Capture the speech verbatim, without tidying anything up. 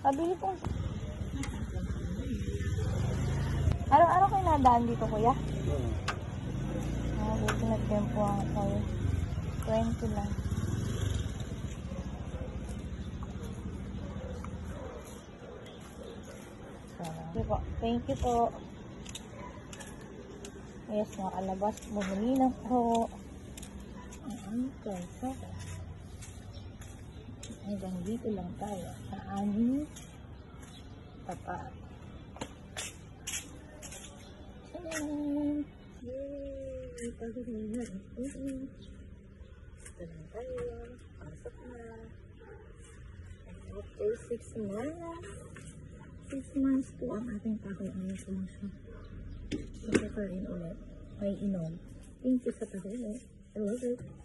Pabili po. Araw-araw kayo nadaan dito, kuya? Oo. Ah, buti nag-tempo ang kayo. twenty lang. Thank you po. Thank you po. Yes, nakalabas. Bumili na po. Ang pesa. Hanggang dito lang tayo. Sa aming tapat. Ayan. Yay! Pagkakas na. Ito lang tayo. Pasok na. After six months. Six months po ang ating pakuan na sumusyo. Ito pa rin ulit. May inom. Thank you sa pakuan. I love it.